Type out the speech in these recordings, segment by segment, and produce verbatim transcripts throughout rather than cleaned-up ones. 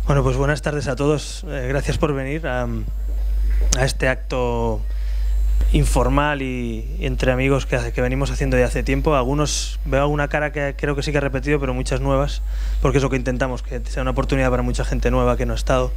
Bueno, pues buenas tardes a todos. Eh, gracias por venir a, a este acto informal y, y entre amigos que, que venimos haciendo ya hace tiempo. Algunos veo alguna cara que creo que sí que he repetido, pero muchas nuevas, porque es lo que intentamos, que sea una oportunidad para mucha gente nueva que no ha estado.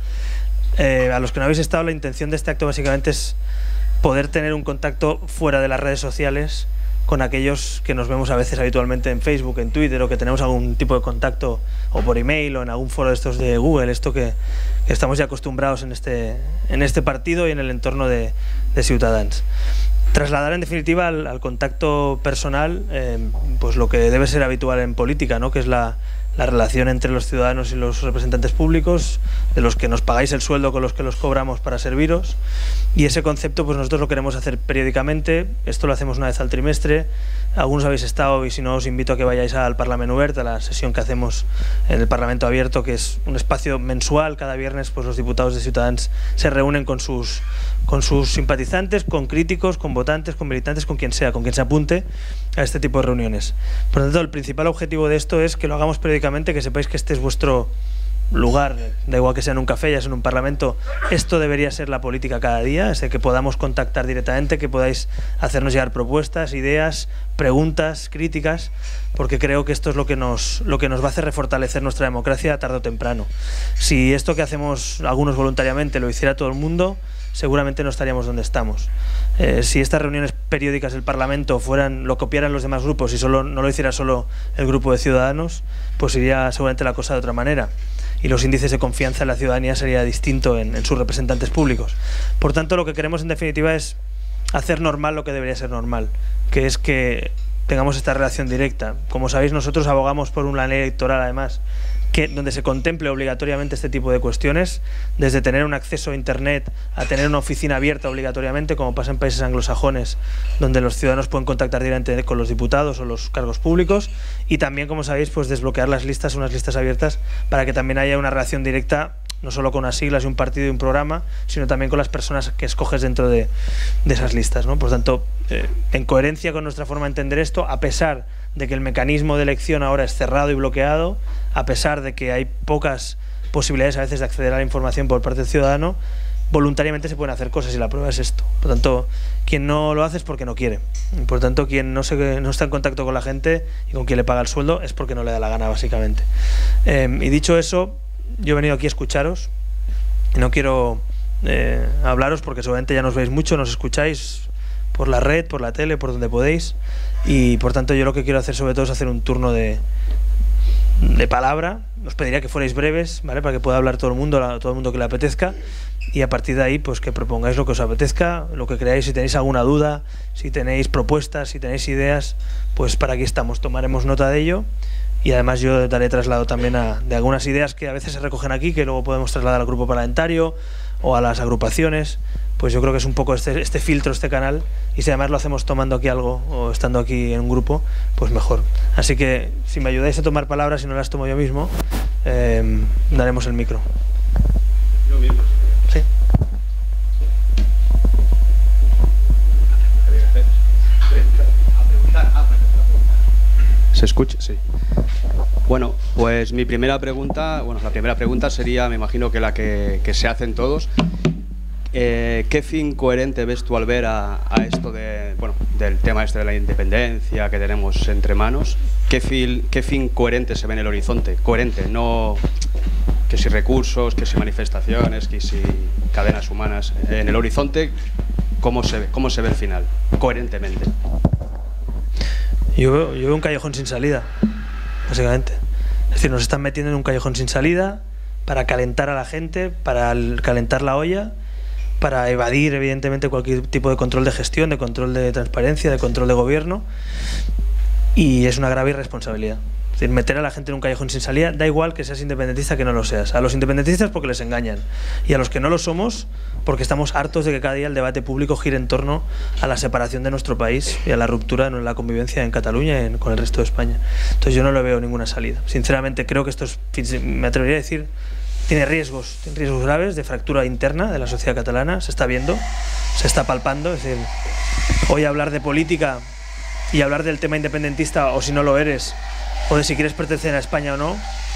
Eh, a los que no habéis estado, la intención de este acto básicamente es poder tener un contacto fuera de las redes sociales con aquellos que nos vemos a veces habitualmente en Facebook, en Twitter, o que tenemos algún tipo de contacto o por email o en algún foro de estos de Google, esto que, que estamos ya acostumbrados en este, en este partido y en el entorno de, de Ciutadans. Trasladar en definitiva al, al contacto personal eh, pues lo que debe ser habitual en política, ¿no? Que es la, la relación entre los ciudadanos y los representantes públicos, de los que nos pagáis el sueldo con los que los cobramos para serviros, y ese concepto pues nosotros lo queremos hacer periódicamente. Esto lo hacemos una vez al trimestre. Algunos habéis estado, y si no os invito a que vayáis al Parlament Obert, a la sesión que hacemos en el Parlamento Abierto, que es un espacio mensual. Cada viernes pues los diputados de Ciutadans se reúnen con sus, con sus simpatizantes, con críticos, con votantes, con militantes, con quien sea, con quien se apunte a este tipo de reuniones. Por lo tanto, el principal objetivo de esto es que lo hagamos periódicamente, que sepáis que este es vuestro lugar, da igual que sea en un café, ya sea en un parlamento. Esto debería ser la política cada día, es de que podamos contactar directamente, que podáis hacernos llegar propuestas, ideas, preguntas, críticas, porque creo que esto es lo que nos, lo que nos va a hacer refortalecer nuestra democracia tarde o temprano. Si esto que hacemos algunos voluntariamente lo hiciera todo el mundo, seguramente no estaríamos donde estamos. Eh, si estas reuniones periódicas del Parlamento fueran, lo copiaran los demás grupos y solo, no lo hiciera solo el grupo de Ciudadanos, pues iría seguramente la cosa de otra manera, y los índices de confianza en la ciudadanía sería distinto en, en sus representantes públicos. Por tanto, lo que queremos en definitiva es hacer normal lo que debería ser normal, que es que tengamos esta relación directa. Como sabéis, nosotros abogamos por una ley electoral, además, que, donde se contemple obligatoriamente este tipo de cuestiones, desde tener un acceso a Internet a tener una oficina abierta obligatoriamente, como pasa en países anglosajones, donde los ciudadanos pueden contactar directamente con los diputados o los cargos públicos, y también, como sabéis, pues desbloquear las listas, unas listas abiertas, para que también haya una relación directa, no solo con unas siglas y un partido y un programa, sino también con las personas que escoges dentro de, de esas listas, ¿no? Por tanto, eh, en coherencia con nuestra forma de entender esto, a pesar de que el mecanismo de elección ahora es cerrado y bloqueado, a pesar de que hay pocas posibilidades a veces de acceder a la información por parte del ciudadano, voluntariamente se pueden hacer cosas, y la prueba es esto. Por tanto, quien no lo hace es porque no quiere. Por tanto, quien no, se, no está en contacto con la gente y con quien le paga el sueldo es porque no le da la gana, básicamente. Eh, y dicho eso, yo he venido aquí a escucharos, y no quiero eh, hablaros porque seguramente ya nos veis mucho, nos escucháis por la red, por la tele, por donde podéis, y por tanto yo lo que quiero hacer sobre todo es hacer un turno de, de palabra. Os pediría que fuerais breves, ¿vale?, para que pueda hablar todo el mundo, todo el mundo que le apetezca, y a partir de ahí pues que propongáis lo que os apetezca, lo que creáis. Si tenéis alguna duda, si tenéis propuestas, si tenéis ideas, pues para aquí estamos, tomaremos nota de ello. Y además yo daré traslado también a, de algunas ideas que a veces se recogen aquí, que luego podemos trasladar al grupo parlamentario o a las agrupaciones. Pues yo creo que es un poco este, este filtro, este canal, y si además lo hacemos tomando aquí algo o estando aquí en un grupo, pues mejor. Así que si me ayudáis a tomar palabras, si no las tomo yo mismo, eh, daremos el micro. Yo mismo. ¿Sí? ¿Se escucha? Sí. Bueno, pues mi primera pregunta, bueno, la primera pregunta sería, me imagino que la que, que se hacen todos. Eh, ¿Qué fin coherente ves tú al ver a, a esto de, bueno, del tema este de la independencia que tenemos entre manos? ¿Qué fin, qué fin coherente se ve en el horizonte? Coherente, no que si recursos, que si manifestaciones, que si cadenas humanas. En el horizonte, ¿cómo se ve, cómo se ve el final? Coherentemente. Yo veo, yo veo un callejón sin salida, básicamente. Es decir, nos están metiendo en un callejón sin salida para calentar a la gente, para calentar la olla, para evadir evidentemente cualquier tipo de control de gestión, de control de transparencia, de control de gobierno, y es una grave irresponsabilidad. Es decir, meter a la gente en un callejón sin salida, da igual que seas independentista que no lo seas. A los independentistas porque les engañan, y a los que no lo somos porque estamos hartos de que cada día el debate público gire en torno a la separación de nuestro país y a la ruptura en la convivencia en Cataluña y en, con el resto de España. Entonces yo no le veo ninguna salida. Sinceramente creo que esto es, me atrevería a decir, tiene riesgos, tiene riesgos graves de fractura interna de la sociedad catalana. Se está viendo, se está palpando. Es decir, hoy hablar de política y hablar del tema independentista, o si no lo eres, o de si quieres pertenecer a España o no,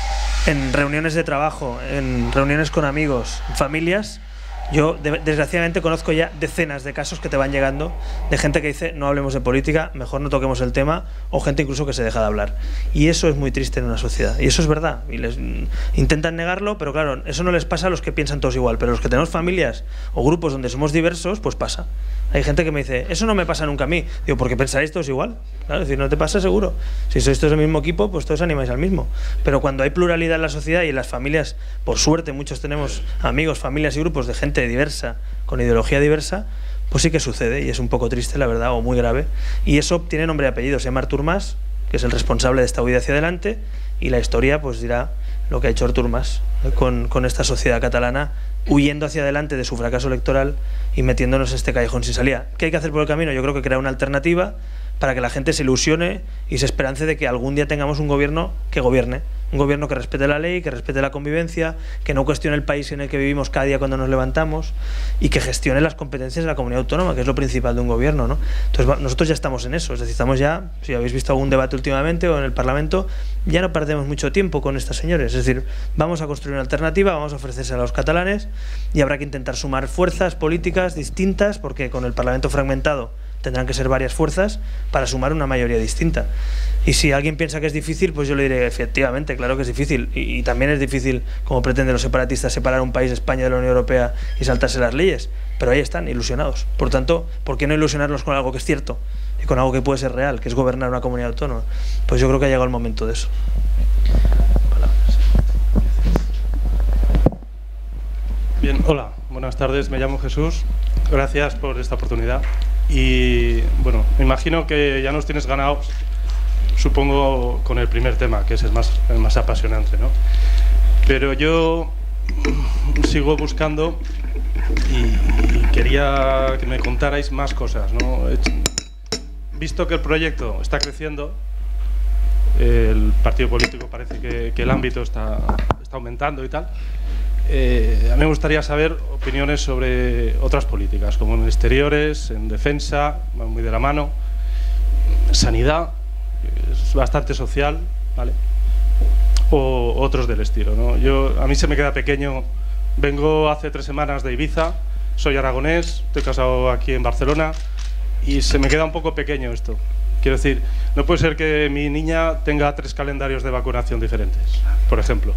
en reuniones de trabajo, en reuniones con amigos, en familias, yo de, desgraciadamente conozco ya decenas de casos que te van llegando de gente que dice no hablemos de política, mejor no toquemos el tema, o gente incluso que se deja de hablar. Y eso es muy triste en una sociedad, y eso es verdad. Y les intentan negarlo, pero claro, eso no les pasa a los que piensan todos igual, pero los que tenemos familias o grupos donde somos diversos, pues pasa. Hay gente que me dice, eso no me pasa nunca a mí. Digo, ¿porque pensáis todos igual? Claro, es decir, no te pasa seguro. Si sois todos del mismo equipo, pues todos animáis al mismo. Pero cuando hay pluralidad en la sociedad y en las familias, por suerte muchos tenemos amigos, familias y grupos de gente diversa, con ideología diversa, pues sí que sucede, y es un poco triste, la verdad, o muy grave. Y eso tiene nombre y apellido, se llama Artur Mas, que es el responsable de esta huida hacia adelante, y la historia pues dirá lo que ha hecho Artur Mas con, con esta sociedad catalana, huyendo hacia adelante de su fracaso electoral y metiéndonos en este callejón sin salida. ¿Qué hay que hacer por el camino? Yo creo que crear una alternativa para que la gente se ilusione y se esperance de que algún día tengamos un gobierno que gobierne, un gobierno que respete la ley, que respete la convivencia, que no cuestione el país en el que vivimos cada día cuando nos levantamos y que gestione las competencias de la comunidad autónoma, que es lo principal de un gobierno, ¿no? Entonces nosotros ya estamos en eso, es decir, estamos ya, si habéis visto algún debate últimamente o en el Parlamento, ya no perdemos mucho tiempo con estas señores, es decir, vamos a construir una alternativa, vamos a ofrecerse a los catalanes y habrá que intentar sumar fuerzas políticas distintas, porque con el Parlamento fragmentado tendrán que ser varias fuerzas para sumar una mayoría distinta. Y si alguien piensa que es difícil, pues yo le diré, efectivamente, claro que es difícil. Y, y también es difícil, como pretenden los separatistas, separar un país, España, de la Unión Europea y saltarse las leyes. Pero ahí están, ilusionados. Por tanto, ¿por qué no ilusionarlos con algo que es cierto? Y con algo que puede ser real, que es gobernar una comunidad autónoma. Pues yo creo que ha llegado el momento de eso. Bien, hola, buenas tardes, me llamo Jesús. Gracias por esta oportunidad. Y bueno, me imagino que ya nos tienes ganados, supongo, con el primer tema, que ese es más, el más apasionante, ¿no? Pero yo sigo buscando y, y quería que me contarais más cosas, ¿no? Visto que el proyecto está creciendo, el partido político parece que, que el ámbito está, está aumentando y tal. Eh, a mí me gustaría saber opiniones sobre otras políticas, como en exteriores, en defensa, muy de la mano, sanidad, es bastante social, ¿vale? O otros del estilo, ¿no? Yo, a mí se me queda pequeño, vengo hace tres semanas de Ibiza, soy aragonés, estoy casado aquí en Barcelona y se me queda un poco pequeño esto. Quiero decir, no puede ser que mi niña tenga tres calendarios de vacunación diferentes, por ejemplo.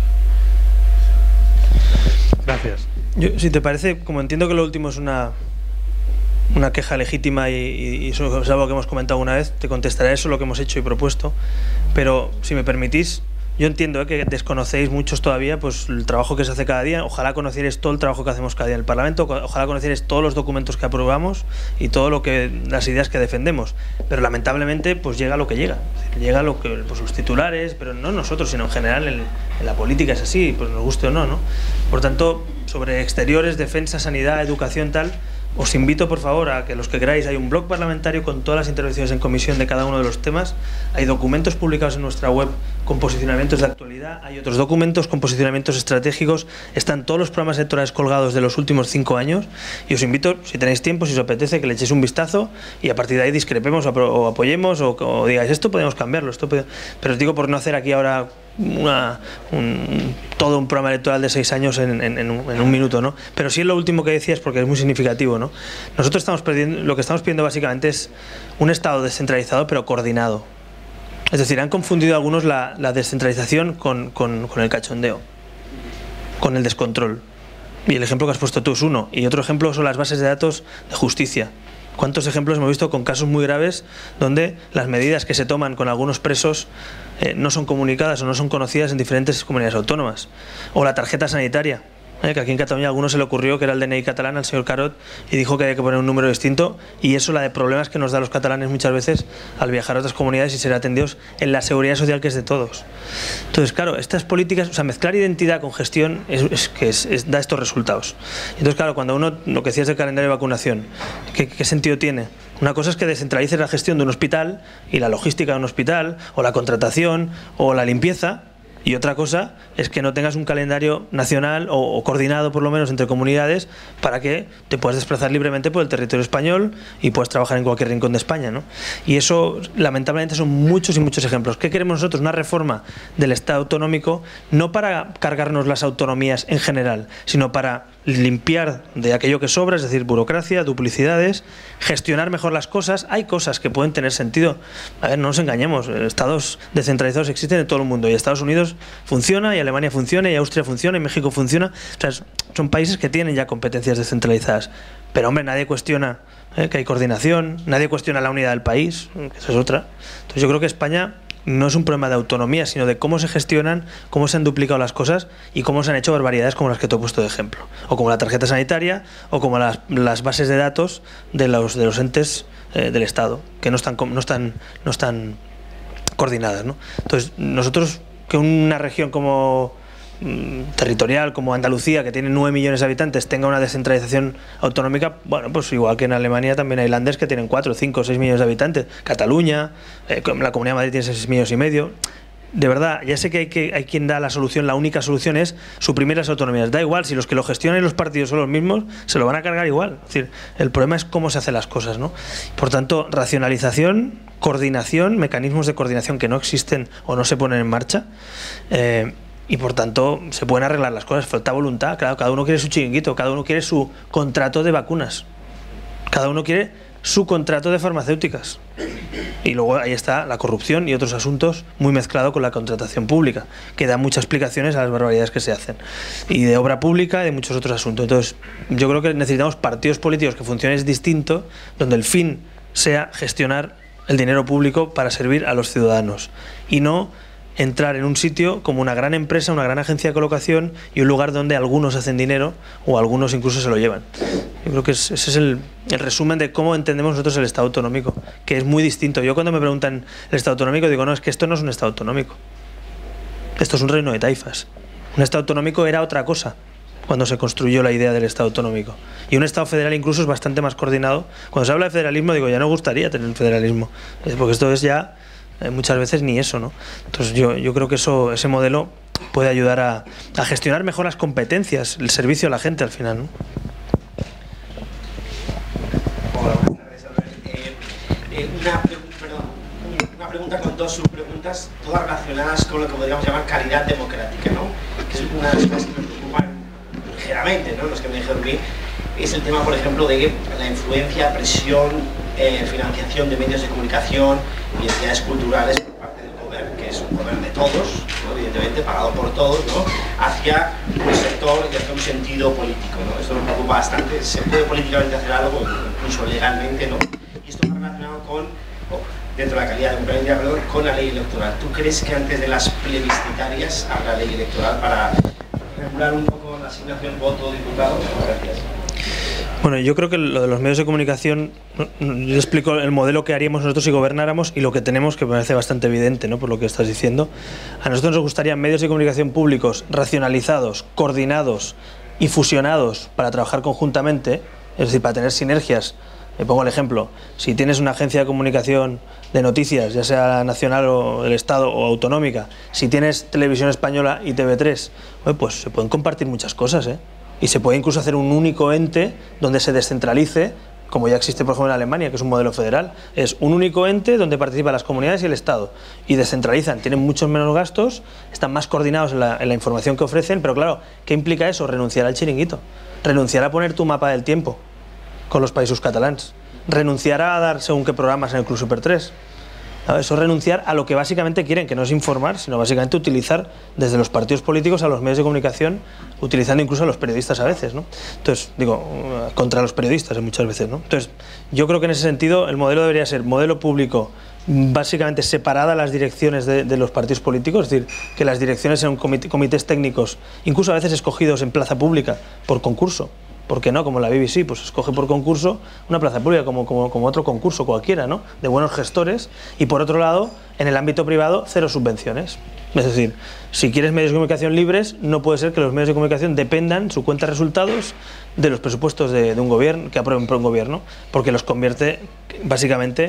Gracias. Yo, si te parece, como entiendo que lo último es una, una queja legítima y, y, y eso es algo que hemos comentado una vez, te contestaré eso, lo que hemos hecho y propuesto, pero si me permitís, yo entiendo ¿eh? que desconocéis muchos todavía pues, el trabajo que se hace cada día, ojalá conocierais todo el trabajo que hacemos cada día en el Parlamento, ojalá conocierais todos los documentos que aprobamos y todo lo que las ideas que defendemos, pero lamentablemente pues llega lo que llega, llega lo que pues, los titulares, pero no nosotros, sino en general en, en la política es así, pues nos guste o no, ¿no? Por tanto, sobre exteriores, defensa, sanidad, educación, tal, os invito por favor a que los que queráis, hay un blog parlamentario con todas las intervenciones en comisión de cada uno de los temas, hay documentos publicados en nuestra web con posicionamientos de actualidad, hay otros documentos con posicionamientos estratégicos, están todos los programas electorales colgados de los últimos cinco años y os invito, si tenéis tiempo, si os apetece, que le echéis un vistazo y a partir de ahí discrepemos o, o apoyemos o, o digáis esto podemos cambiarlo, esto puede... pero os digo por no hacer aquí ahora Una, un, todo un programa electoral de seis años en, en, en, un, en un minuto, ¿no? Pero sí es lo último que decías porque es muy significativo, ¿no? Nosotros estamos perdiendo, lo que estamos pidiendo básicamente es un Estado descentralizado pero coordinado. Es decir, han confundido algunos la, la descentralización con, con, con el cachondeo, con el descontrol. Y el ejemplo que has puesto tú es uno. Y otro ejemplo son las bases de datos de justicia. ¿Cuántos ejemplos hemos visto con casos muy graves donde las medidas que se toman con algunos presos eh, no son comunicadas o no son conocidas en diferentes comunidades autónomas? O la tarjeta sanitaria, eh, que aquí en Cataluña a alguno se le ocurrió que era el D N I catalán al señor Carod y dijo que había que poner un número distinto, y eso la de problemas que nos da a los catalanes muchas veces al viajar a otras comunidades y ser atendidos en la seguridad social que es de todos. Entonces, claro, estas políticas, o sea, mezclar identidad con gestión es, es que es, es, da estos resultados. Entonces, claro, cuando uno, lo que decías del calendario de vacunación, ¿qué, qué sentido tiene? Una cosa es que descentralices la gestión de un hospital y la logística de un hospital, o la contratación, o la limpieza, Y otra cosa es que no tengas un calendario nacional o, o coordinado por lo menos entre comunidades para que te puedas desplazar libremente por el territorio español y puedas trabajar en cualquier rincón de España, ¿no? Y eso, lamentablemente, son muchos y muchos ejemplos. ¿Qué queremos nosotros? Una reforma del Estado autonómico, no para cargarnos las autonomías en general, sino para limpiar de aquello que sobra, es decir, burocracia, duplicidades, gestionar mejor las cosas. Hay cosas que pueden tener sentido. A ver, no nos engañemos, estados descentralizados existen en todo el mundo y Estados Unidos funciona, y Alemania funciona, y Austria funciona, y México funciona. O sea, son países que tienen ya competencias descentralizadas. Pero, hombre, nadie cuestiona ¿eh? que hay coordinación, nadie cuestiona la unidad del país, que esa es otra. Entonces yo creo que España no es un problema de autonomía, sino de cómo se gestionan, cómo se han duplicado las cosas y cómo se han hecho barbaridades como las que te he puesto de ejemplo. O como la tarjeta sanitaria, o como las, las bases de datos de los, de los entes eh, del Estado, que no están, no están, no están coordinadas, ¿no? Entonces, nosotros, que una región como territorial como Andalucía, que tiene nueve millones de habitantes, tenga una descentralización autonómica, bueno, pues igual que en Alemania también hay landes que tienen cuatro, cinco, seis millones de habitantes. Cataluña, eh, la Comunidad de Madrid tiene seis millones y medio. De verdad, ya sé que hay, que hay quien da la solución, la única solución es suprimir las autonomías. Da igual, si los que lo gestionan y los partidos son los mismos, se lo van a cargar igual. Es decir, el problema es cómo se hacen las cosas, ¿no? Por tanto, racionalización, coordinación, mecanismos de coordinación que no existen o no se ponen en marcha. Eh, Y por tanto se pueden arreglar las cosas, falta voluntad. Claro, cada uno quiere su chiringuito, cada uno quiere su contrato de vacunas, cada uno quiere su contrato de farmacéuticas. Y luego ahí está la corrupción y otros asuntos muy mezclado con la contratación pública, que da muchas explicaciones a las barbaridades que se hacen. Y de obra pública y de muchos otros asuntos. Entonces, yo creo que necesitamos partidos políticos que funcionen distinto, donde el fin sea gestionar el dinero público para servir a los ciudadanos. Y no entrar en un sitio como una gran empresa, una gran agencia de colocación y un lugar donde algunos hacen dinero o algunos incluso se lo llevan. Yo creo que es, ese es el, el resumen de cómo entendemos nosotros el Estado autonómico, que es muy distinto. Yo cuando me preguntan el Estado autonómico digo, no, es que esto no es un Estado autonómico. Esto es un reino de taifas. Un Estado autonómico era otra cosa cuando se construyó la idea del Estado autonómico. Y un Estado federal incluso es bastante más coordinado. Cuando se habla de federalismo digo, ya no gustaría tener un federalismo, porque esto es ya muchas veces ni eso, ¿no? Entonces yo, yo creo que eso, ese modelo puede ayudar a, a gestionar mejor las competencias, el servicio a la gente al final, ¿no? Hola, buenas tardes, Albert. Eh, eh, una, perdón, una pregunta con dos subpreguntas, todas relacionadas con lo que podríamos llamar calidad democrática, ¿no? Que es una de las cosas que nos preocupan ligeramente, ¿no? Los que me dijeron que es el tema, por ejemplo, de la influencia, presión, eh, financiación de medios de comunicación y entidades culturales por parte del poder, que es un poder de todos, ¿no? Evidentemente pagado por todos, ¿no? Hacia un sector y hacia un sentido político, ¿no? Esto nos preocupa bastante. Se puede políticamente hacer algo, incluso legalmente, ¿no? Y esto está relacionado con, oh, dentro de la calidad democrática, perdón, con la ley electoral. ¿Tú crees que antes de las plebiscitarias habrá ley electoral para regular un poco la asignación voto-diputado? Gracias. Bueno, yo creo que lo de los medios de comunicación, yo explico el modelo que haríamos nosotros si gobernáramos y lo que tenemos, que me parece bastante evidente, ¿no? Por lo que estás diciendo. A nosotros nos gustarían medios de comunicación públicos racionalizados, coordinados y fusionados para trabajar conjuntamente, es decir, para tener sinergias. Me pongo el ejemplo, si tienes una agencia de comunicación de noticias, ya sea nacional o del Estado o autonómica, si tienes Televisión Española y T V tres, pues se pueden compartir muchas cosas, ¿eh? Y se puede incluso hacer un único ente donde se descentralice, como ya existe por ejemplo en Alemania, que es un modelo federal. Es un único ente donde participan las comunidades y el Estado. Y descentralizan, tienen muchos menos gastos, están más coordinados en la, en la información que ofrecen, pero claro, ¿qué implica eso? Renunciar al chiringuito, renunciar a poner tu mapa del tiempo con los países catalans, renunciar a dar según qué programas en el Club Super tres. Eso es renunciar a lo que básicamente quieren, que no es informar, sino básicamente utilizar desde los partidos políticos a los medios de comunicación, utilizando incluso a los periodistas a veces, ¿no? Entonces, digo, contra los periodistas muchas veces, ¿no? Entonces, yo creo que en ese sentido el modelo debería ser modelo público, básicamente separada las direcciones de, de los partidos políticos, es decir, que las direcciones sean comité, comités técnicos, incluso a veces escogidos en plaza pública por concurso. ¿Por qué no? Como la B B C, pues escoge por concurso una plaza pública, como, como, como otro concurso cualquiera, ¿no? De buenos gestores. Y por otro lado, en el ámbito privado, cero subvenciones. Es decir, si quieres medios de comunicación libres, no puede ser que los medios de comunicación dependan, su cuenta de resultados, de los presupuestos de, de un gobierno, que apruebe un gobierno, porque los convierte básicamente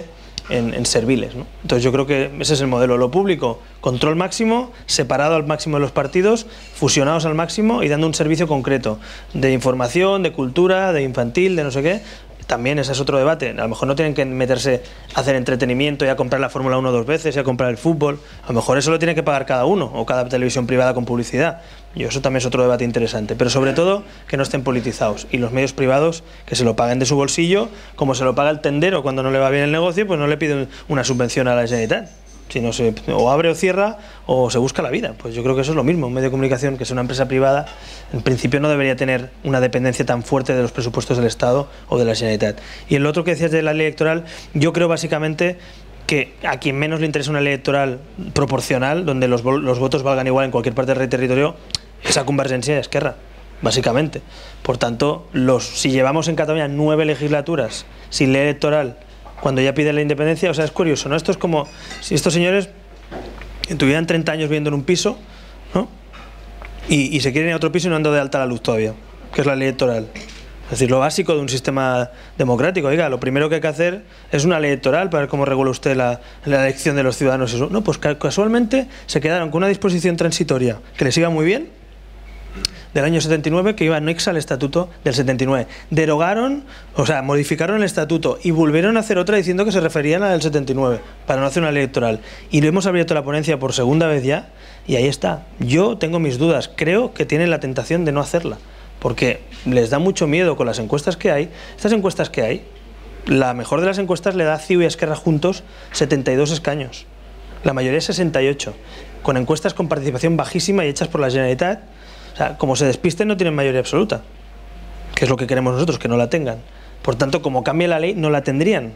en, en serviles, ¿no? Entonces yo creo que ese es el modelo, lo público, control máximo, separado al máximo de los partidos, fusionados al máximo y dando un servicio concreto de información, de cultura, de infantil, de no sé qué. También ese es otro debate, a lo mejor no tienen que meterse a hacer entretenimiento y a comprar la Fórmula uno dos veces y a comprar el fútbol, a lo mejor eso lo tiene que pagar cada uno o cada televisión privada con publicidad, y eso también es otro debate interesante, pero sobre todo que no estén politizados y los medios privados que se lo paguen de su bolsillo, como se lo paga el tendero cuando no le va bien el negocio, pues no le piden una subvención a la Generalitat. Si no se, o abre o cierra o se busca la vida. Pues yo creo que eso es lo mismo. Un medio de comunicación que es una empresa privada, en principio no debería tener una dependencia tan fuerte de los presupuestos del Estado o de la Generalitat. Y el otro que decías de la ley electoral, yo creo básicamente que a quien menos le interesa una ley electoral proporcional, donde los, los votos valgan igual en cualquier parte del territorio, es a Convergencia y Esquerra, básicamente. Por tanto, los, si llevamos en Cataluña nueve legislaturas sin ley electoral, cuando ya pide la independencia, o sea, es curioso, ¿no? Esto es como si estos señores tuvieran treinta años viviendo en un piso, ¿no? Y, y se quieren ir a otro piso y no han dado de alta la luz todavía, que es la ley electoral. Es decir, lo básico de un sistema democrático. Oiga, lo primero que hay que hacer es una ley electoral para ver cómo regula usted la, la elección de los ciudadanos. Eso. No, pues casualmente se quedaron con una disposición transitoria que les iba muy bien, del año setenta y nueve, que iba anexa al estatuto del setenta y nueve. Derogaron, o sea, modificaron el estatuto y volvieron a hacer otra diciendo que se referían al del setenta y nueve, para no hacer una ley electoral. Y lo hemos abierto la ponencia por segunda vez ya, y ahí está. Yo tengo mis dudas, creo que tienen la tentación de no hacerla, porque les da mucho miedo con las encuestas que hay. Estas encuestas que hay, la mejor de las encuestas le da a C I U y a Esquerra juntos setenta y dos escaños, la mayoría sesenta y ocho, con encuestas con participación bajísima y hechas por la Generalitat. O sea, como se despisten no tienen mayoría absoluta, que es lo que queremos nosotros, que no la tengan. Por tanto, como cambie la ley, no la tendrían.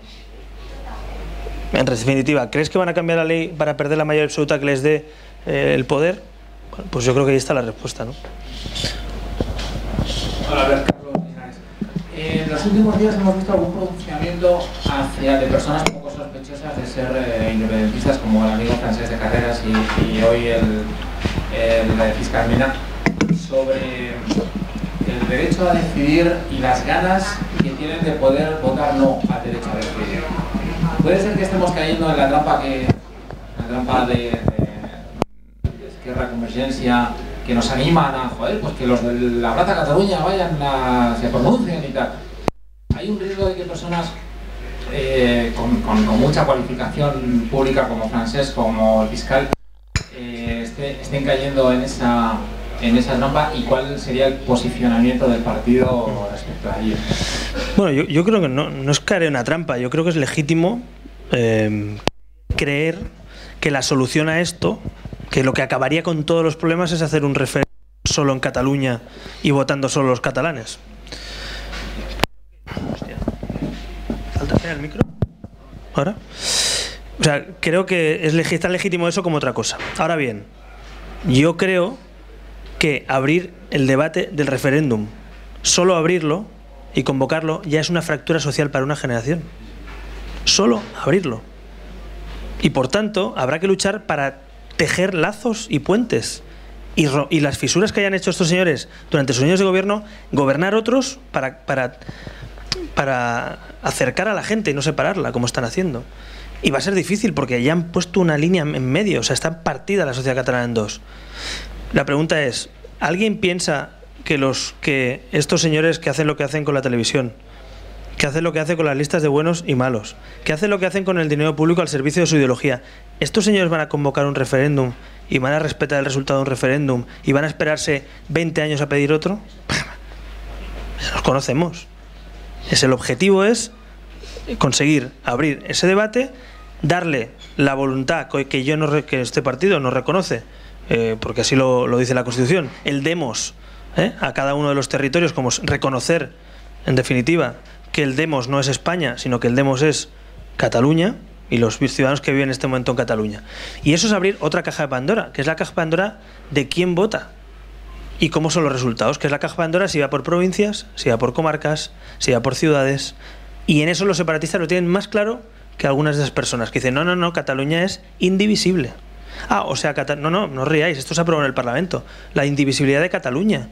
En definitiva, ¿crees que van a cambiar la ley para perder la mayoría absoluta que les dé eh, el poder? Bueno, pues yo creo que ahí está la respuesta, ¿no? Hola, a ver, Carlos Linares. En los últimos días hemos visto algún pronunciamiento hacia de personas poco sospechosas de ser eh, independentistas, como el amigo francés de Carreras y, y hoy el, el fiscal Mena, sobre el derecho a decidir y las ganas que tienen de poder votar no al derecho a decidir. Puede ser que estemos cayendo en la trampa que la trampa de, de, de Esquerra, Convergencia, que nos animan a, joder, pues que los de la Plaza Cataluña vayan a, se pronuncien y tal. Hay un riesgo de que personas eh, con, con, con mucha cualificación pública como Francés, como el fiscal, eh, este, estén cayendo en esa en esa trampa, y cuál sería el posicionamiento del partido respecto a ello. Bueno, yo, yo creo que no, no es caer en una trampa, yo creo que es legítimo eh, creer que la solución a esto, que lo que acabaría con todos los problemas es hacer un referéndum solo en Cataluña y votando solo los catalanes. Hostia. ¿Falta el micro? ¿Ahora? O sea, creo que es tan legítimo eso como otra cosa. Ahora bien, yo creo que abrir el debate del referéndum, solo abrirlo y convocarlo, ya es una fractura social para una generación. Solo abrirlo. Y por tanto, habrá que luchar para tejer lazos y puentes. Y, y las fisuras que hayan hecho estos señores durante sus años de gobierno, gobernar otros para, para, para acercar a la gente y no separarla, como están haciendo. Y va a ser difícil porque ya han puesto una línea en medio, o sea, está partida la sociedad catalana en dos. La pregunta es, ¿alguien piensa que, los, que estos señores que hacen lo que hacen con la televisión, que hacen lo que hacen con las listas de buenos y malos, que hacen lo que hacen con el dinero público al servicio de su ideología, estos señores van a convocar un referéndum y van a respetar el resultado de un referéndum y van a esperarse veinte años a pedir otro? Ya nos conocemos. Es el objetivo es conseguir abrir ese debate, darle la voluntad que, yo no, que este partido no reconoce, Eh, porque así lo, lo dice la Constitución, el demos ¿eh? a cada uno de los territorios, como reconocer, en definitiva, que el demos no es España, sino que el demos es Cataluña y los ciudadanos que viven en este momento en Cataluña. Y eso es abrir otra caja de Pandora, que es la caja de Pandora de quién vota y cómo son los resultados, que es la caja de Pandora si va por provincias, si va por comarcas, si va por ciudades. Y en eso los separatistas lo tienen más claro que algunas de esas personas que dicen, no, no, no, Cataluña es indivisible. Ah, o sea, Cata no, no, no os riáis, esto se aprobó en el Parlamento. La indivisibilidad de Cataluña.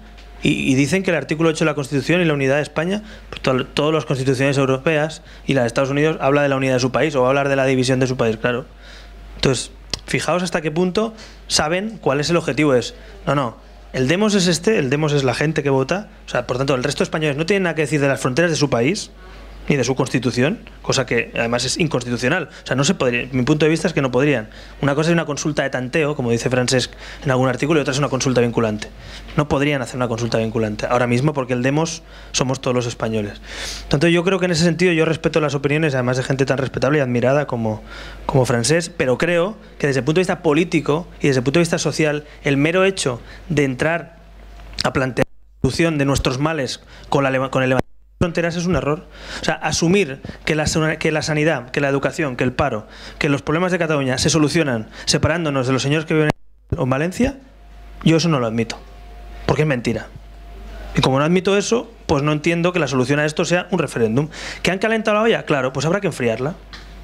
Y, y dicen que el artículo ocho de la Constitución y la unidad de España, pues to, todas las constituciones europeas y la de Estados Unidos, habla de la unidad de su país o va a hablar de la división de su país, claro. Entonces, fijaos hasta qué punto saben cuál es el objetivo. Es, no, no, el demos es este, el demos es la gente que vota, o sea, por tanto, el resto de españoles no tienen nada que decir de las fronteras de su país ni de su constitución, cosa que además es inconstitucional. O sea, no se podría, mi punto de vista es que no podrían. Una cosa es una consulta de tanteo, como dice Francesc en algún artículo, y otra es una consulta vinculante. No podrían hacer una consulta vinculante ahora mismo porque el demos somos todos los españoles. Tanto yo creo que en ese sentido yo respeto las opiniones, además de gente tan respetable y admirada como, como Francesc, pero creo que desde el punto de vista político y desde el punto de vista social, el mero hecho de entrar a plantear la solución de nuestros males con, la, con el levantamiento fronteras es un error. O sea, asumir que la, que la sanidad, que la educación, que el paro, que los problemas de Cataluña se solucionan separándonos de los señores que viven en Valencia, yo eso no lo admito, porque es mentira. Y como no admito eso, pues no entiendo que la solución a esto sea un referéndum. ¿Que han calentado la olla? Claro, pues habrá que enfriarla.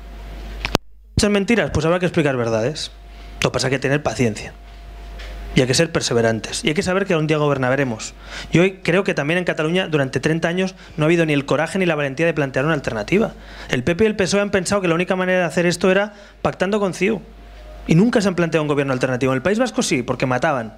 ¿Muchas mentiras? Pues habrá que explicar verdades. Lo que pasa es que hay que tener paciencia. Y hay que ser perseverantes. Y hay que saber que un día gobernaremos. Y hoy creo que también en Cataluña durante treinta años no ha habido ni el coraje ni la valentía de plantear una alternativa. El P P y el P S O E han pensado que la única manera de hacer esto era pactando con C I U. Y nunca se han planteado un gobierno alternativo. En el País Vasco sí, porque mataban.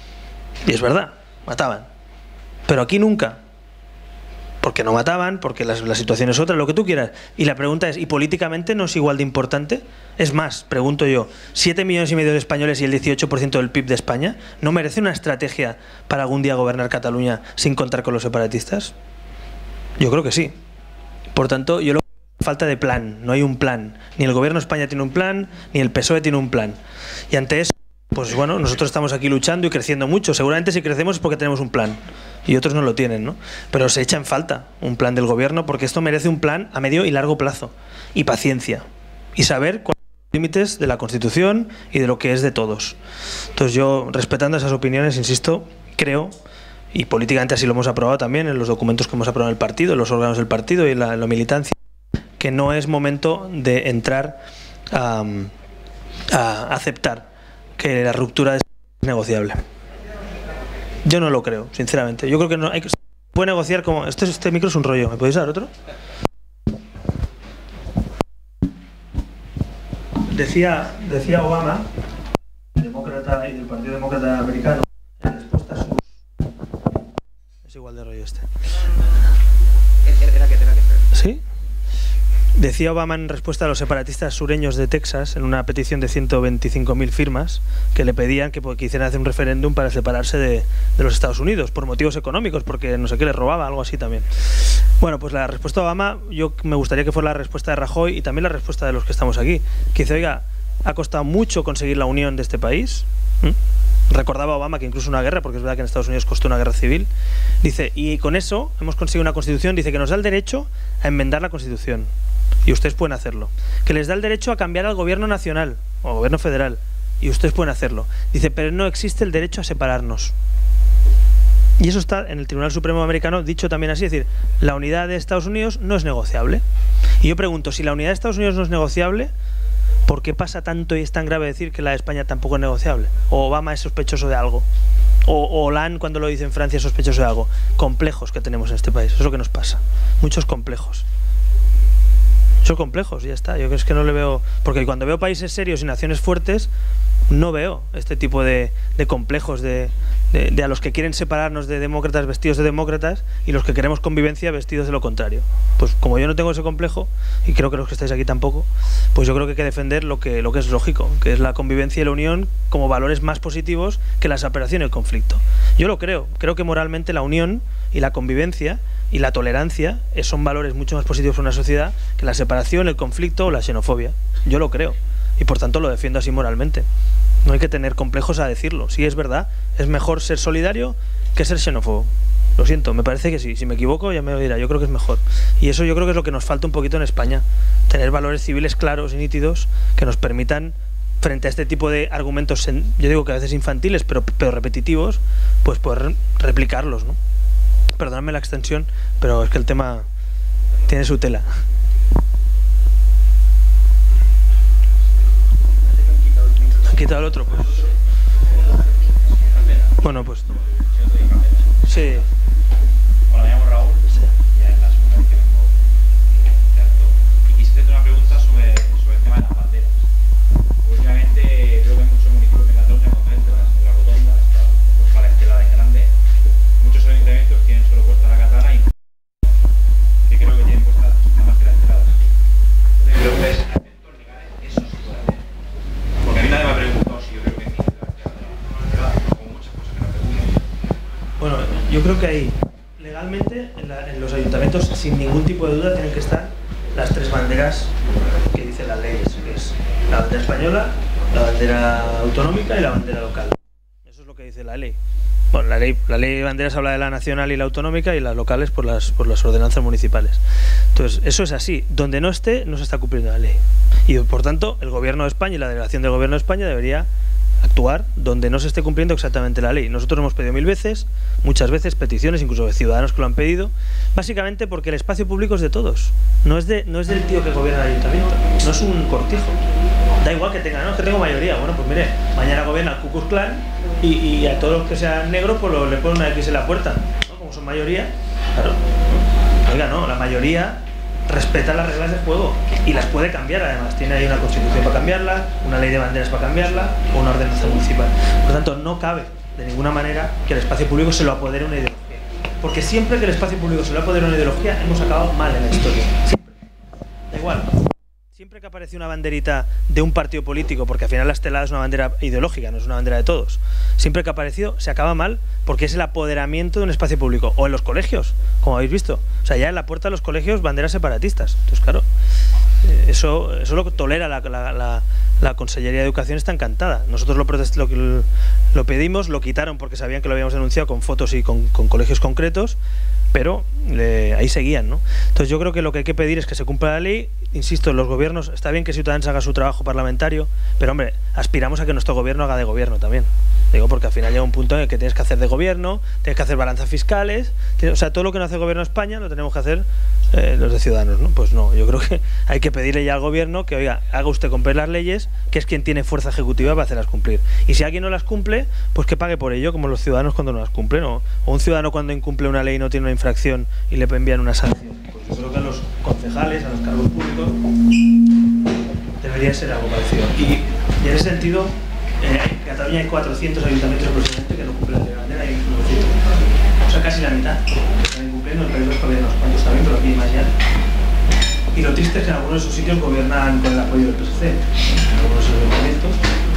Y es verdad, mataban. Pero aquí nunca. Porque no mataban, porque la, la situación es otra, lo que tú quieras. Y la pregunta es, ¿y políticamente no es igual de importante? Es más, pregunto yo, ¿siete millones y medio de españoles y el dieciocho por ciento del P I B de España no merece una estrategia para algún día gobernar Cataluña sin contar con los separatistas? Yo creo que sí. Por tanto, yo lo que falta de plan, no hay un plan. Ni el gobierno de España tiene un plan, ni el P S O E tiene un plan. Y ante eso, pues bueno, nosotros estamos aquí luchando y creciendo mucho. Seguramente si crecemos es porque tenemos un plan. Y otros no lo tienen, ¿no? Pero se echa en falta un plan del gobierno porque esto merece un plan a medio y largo plazo. Y paciencia. Y saber cuáles son los límites de la Constitución y de lo que es de todos. Entonces yo, respetando esas opiniones, insisto, creo, y políticamente así lo hemos aprobado también en los documentos que hemos aprobado en el partido, en los órganos del partido y en la, en la militancia, que no es momento de entrar a, a aceptar que la ruptura es negociable. Yo no lo creo, sinceramente. Yo creo que no hay que se puede negociar como este este micro es un rollo. ¿Me podéis dar otro? Decía decía Obama, demócrata y del Partido Demócrata Americano, en respuesta a sus es igual de rollo este. Era que era que ¿sí? Decía Obama en respuesta a los separatistas sureños de Texas en una petición de ciento veinticinco mil firmas que le pedían que, que hicieran hacer un referéndum para separarse de, de los Estados Unidos por motivos económicos, porque no sé qué les robaba, algo así también. Bueno, pues la respuesta de Obama yo me gustaría que fuera la respuesta de Rajoy y también la respuesta de los que estamos aquí, que dice, oiga, ha costado mucho conseguir la unión de este país. ¿Mm? Recordaba Obama que incluso una guerra, porque es verdad que en Estados Unidos costó una guerra civil, dice, y con eso hemos conseguido una constitución, dice que nos da el derecho a enmendar la constitución. Y ustedes pueden hacerlo. Que les da el derecho a cambiar al gobierno nacional o al gobierno federal. Y ustedes pueden hacerlo. Dice, pero no existe el derecho a separarnos. Y eso está en el Tribunal Supremo Americano dicho también así. Es decir, la unidad de Estados Unidos no es negociable. Y yo pregunto, si la unidad de Estados Unidos no es negociable, ¿por qué pasa tanto y es tan grave decir que la de España tampoco es negociable? ¿O Obama es sospechoso de algo? ¿O, o Hollande, cuando lo dice en Francia, es sospechoso de algo? Complejos que tenemos en este país. Eso es lo que nos pasa. Muchos complejos. Son complejos, ya está. Yo creo que es que no le veo... Porque cuando veo países serios y naciones fuertes, no veo este tipo de, de complejos de, de, de a los que quieren separarnos de demócratas vestidos de demócratas y los que queremos convivencia vestidos de lo contrario. Pues como yo no tengo ese complejo, y creo que los que estáis aquí tampoco, pues yo creo que hay que defender lo que, lo que es lógico, que es la convivencia y la unión como valores más positivos que la separación y el conflicto. Yo lo creo. Creo que moralmente la unión y la convivencia y la tolerancia son valores mucho más positivos para una sociedad que la separación, el conflicto o la xenofobia. Yo lo creo y por tanto lo defiendo así moralmente. No hay que tener complejos a decirlo. Si es verdad, es mejor ser solidario que ser xenófobo. Lo siento, me parece que sí. Si me equivoco ya me lo dirá. Yo creo que es mejor. Y eso yo creo que es lo que nos falta un poquito en España. Tener valores civiles claros y nítidos que nos permitan, frente a este tipo de argumentos, yo digo que a veces infantiles, pero, pero repetitivos, pues poder replicarlos, ¿no? Perdóname la extensión, pero es que el tema tiene su tela. ¿Han quitado el otro? Pues. Bueno, pues... Sí. Hola, me llamo Raúl. Sí. Ya es la segunda vez que vengo de acto. Y quisiera hacer una pregunta sobre, sobre el tema de las banderas. Últimamente creo que hay muchos municipios de Cataluña con letras en la rotonda, está puesta la estelada en grande. Muchos ayuntamientos tienen solo puesta la catalana y que creo que tienen puestas nada más que las esteladas. Entonces mi pregunta es, ¿a efectos legales eso se puede hacer? Porque a mí nadie me ha preguntado si yo creo que en mi ciudad estelada, como muchas cosas que me preguntan. Bueno, yo creo que ahí, legalmente, en, la, en los ayuntamientos, sin ningún tipo de duda, tienen que estar las tres banderas que dicen las leyes, que es la bandera española, la bandera autonómica y la bandera local. Eso es lo que dice la ley. Bueno, la ley, la ley de banderas habla de la nacional y la autonómica, y las locales por las, por las ordenanzas municipales. Entonces, eso es así. Donde no esté, no se está cumpliendo la ley. Y, por tanto, el Gobierno de España y la delegación del Gobierno de España debería actuar donde no se esté cumpliendo exactamente la ley. Nosotros hemos pedido mil veces, muchas veces, peticiones, incluso de ciudadanos que lo han pedido, básicamente porque el espacio público es de todos, no es, de, no es del tío que gobierna el ayuntamiento, no es un cortijo. Da igual que tenga, no, es que tengo mayoría. Bueno, pues mire, mañana gobierna el Ku Klux Klan y, y a todos los que sean negros pues lo, le ponen una X en la puerta, ¿no? Como son mayoría, claro. Oiga, no, la mayoría respeta las reglas del juego y las puede cambiar además. Tiene ahí una constitución para cambiarla, una ley de banderas para cambiarla o una ordenanza municipal. Por lo tanto, no cabe de ninguna manera que el espacio público se lo apodere una ideología. Porque siempre que el espacio público se lo apodere una ideología, hemos acabado mal en la historia. Siempre. Da igual. Siempre que aparece una banderita de un partido político, porque al final la estelada es una bandera ideológica, no es una bandera de todos, siempre que ha aparecido se acaba mal porque es el apoderamiento de un espacio público. O en los colegios, como habéis visto. O sea, ya en la puerta de los colegios banderas separatistas. Entonces, claro, eso, eso lo tolera la, la, la, la Consellería de Educación, está encantada. Nosotros lo, protest, lo, lo pedimos, lo quitaron porque sabían que lo habíamos denunciado con fotos y con, con colegios concretos, pero le, ahí seguían, ¿no? Entonces yo creo que lo que hay que pedir es que se cumpla la ley. Insisto, los gobiernos, está bien que Ciudadanos haga su trabajo parlamentario, pero hombre, aspiramos a que nuestro gobierno haga de gobierno también. Digo, porque al final llega un punto en el que tienes que hacer de gobierno, tienes que hacer balanzas fiscales, tienes, o sea, todo lo que no hace el gobierno de España lo tenemos que hacer eh, los de Ciudadanos, ¿no? Pues no, yo creo que hay que pedirle ya al gobierno que, oiga, haga usted cumplir las leyes, que es quien tiene fuerza ejecutiva para hacerlas cumplir. Y si alguien no las cumple, pues que pague por ello, como los ciudadanos cuando no las cumplen, o, o un ciudadano cuando incumple una ley y no tiene una infracción y le envían una sanción. Pues yo creo que a los concejales, a los cargos públicos, debería ser algo parecido. Y, y en ese sentido, eh, en Cataluña hay cuatrocientos ayuntamientos aproximadamente que no cumplen la bandera, hay novecientos. O sea, casi la mitad que están incumpliendo. En el País Vasco había unos cuantos también, pero aquí hay más ya. Y lo triste es que en algunos de esos sitios gobiernan con el apoyo del P S C, en algunos de esos ayuntamientos,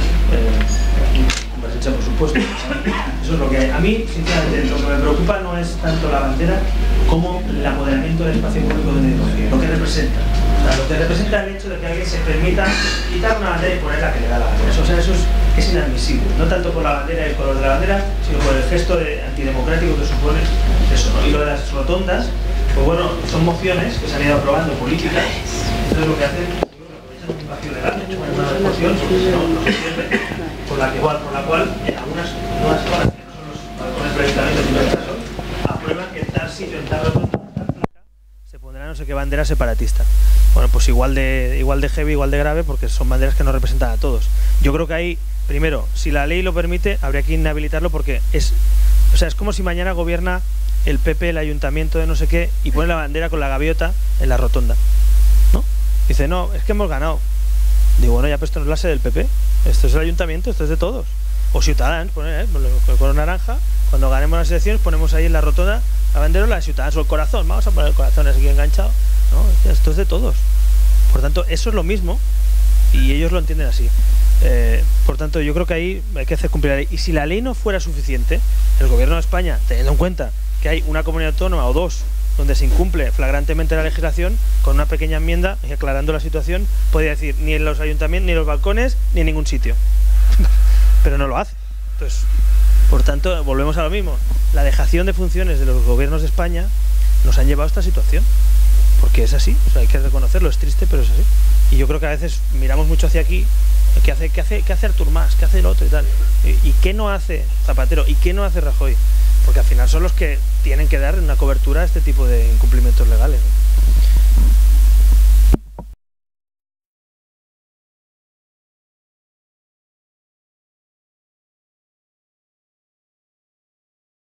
eh, con presencia, por supuesto. Eso es lo que hay. A mí, sinceramente, lo que me preocupa no es tanto la bandera como el apoderamiento del espacio público de una ideología, lo que representa. O sea, lo que representa el hecho de que alguien se permita quitar una bandera y poner la que le da la bandera. O sea, eso es, es inadmisible. No tanto por la bandera y el color de la bandera, sino por el gesto de antidemocrático que supone eso, ¿no? Y lo de las rotondas, pues bueno, son mociones que se han ido aprobando políticas. Entonces lo que hacen es aprovechan un vacío legal, una moción, porque si no, no se pierde, por la, que, igual, por la cual en algunas nuevas zonas, que no son los balcones del ayuntamiento, sino el caso, aprueban que en tal sitio, en tal rotonda, en tal placa, se pondrá no sé qué bandera separatista. Bueno, pues igual de, igual de heavy, igual de grave, porque son banderas que no representan a todos. Yo creo que ahí, primero, si la ley lo permite, habría que inhabilitarlo porque es, o sea, es como si mañana gobierna el P P, el ayuntamiento de no sé qué, y pone la bandera con la gaviota en la rotonda, ¿no? Dice, no, es que hemos ganado. Digo, bueno, ya pues esto no es la sede del P P, esto es el ayuntamiento, esto es de todos. O Ciudadanos, poner, ¿eh? Con el color naranja, cuando ganemos las elecciones ponemos ahí en la rotonda la bandera de Ciudadanos o el corazón, vamos a poner el corazón así enganchado, ¿no? Esto es de todos. Por tanto, eso es lo mismo y ellos lo entienden así. Eh, por tanto, yo creo que ahí hay que hacer cumplir la ley. Y si la ley no fuera suficiente, el gobierno de España, teniendo en cuenta que hay una comunidad autónoma o dos donde se incumple flagrantemente la legislación, con una pequeña enmienda y aclarando la situación, podría decir ni en los ayuntamientos, ni en los balcones, ni en ningún sitio. Pero no lo hace. Entonces, por tanto, volvemos a lo mismo. La dejación de funciones de los gobiernos de España nos han llevado a esta situación. Porque es así, o sea, hay que reconocerlo, es triste, pero es así. Y yo creo que a veces miramos mucho hacia aquí, ¿qué hace, qué hace, qué hace Artur Mas? ¿Qué hace el otro y tal? ¿Y, y qué no hace Zapatero? ¿Y qué no hace Rajoy? Porque al final son los que tienen que dar una cobertura a este tipo de incumplimientos legales, ¿no?